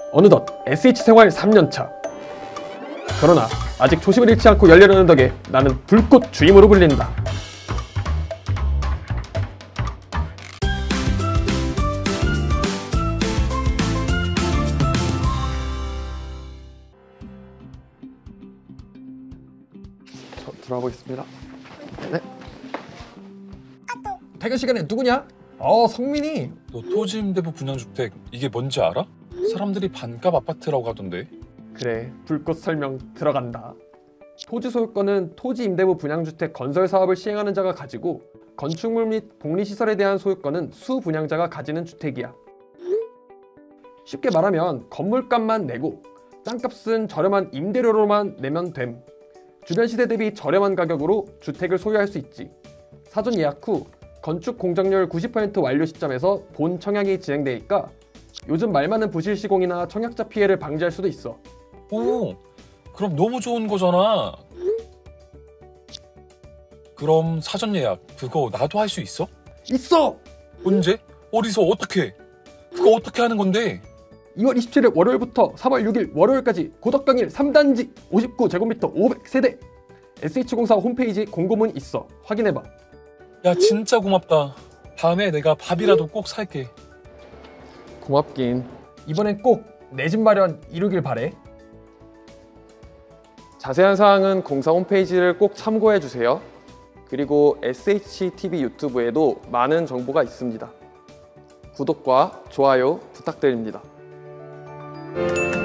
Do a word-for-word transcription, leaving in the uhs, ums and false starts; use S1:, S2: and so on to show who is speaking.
S1: 어느덧 에스에이치 생활 삼 년 차. 그러나 아직 초심을 잃지 않고 열려는 덕에 나는 불꽃 주임으로 불린다. 저 들어가 보겠습니다. 네. 퇴근 시간에 누구냐? 어, 성민이.
S2: 너 토지 임대부 분양주택 이게 뭔지 알아? 사람들이 반값 아파트라고 하던데.
S1: 그래, 불꽃 설명 들어간다. 토지 소유권은 토지 임대부 분양주택 건설 사업을 시행하는 자가 가지고, 건축물 및 복리시설에 대한 소유권은 수분양자가 가지는 주택이야. 쉽게 말하면 건물값만 내고 땅값은 저렴한 임대료로만 내면 됨. 주변 시세 대비 저렴한 가격으로 주택을 소유할 수 있지. 사전 예약 후 건축 공정률 구십 퍼센트 완료 시점에서 본 청약이 진행되니까 요즘 말 많은 부실 시공이나 청약자 피해를 방지할 수도 있어.
S2: 오, 그럼 너무 좋은 거잖아. 그럼 사전 예약 그거 나도 할 수 있어?
S1: 있어!
S2: 언제? 어디서? 어떻게? 그거 어떻게 하는 건데?
S1: 이월 이십칠일 월요일부터 삼월 육일 월요일까지 고덕경일 삼 단지 오십구 제곱미터 오백 세대 에스에이치공사 홈페이지 공고문 있어. 확인해봐.
S2: 야, 진짜 고맙다. 다음에 내가 밥이라도 꼭 살게.
S1: 고맙긴. 이번엔 꼭 내 집 마련 이루길 바래. 자세한 사항은 공사 홈페이지를 꼭 참고해주세요. 그리고 에스에이치티비 유튜브에도 많은 정보가 있습니다. 구독과 좋아요 부탁드립니다.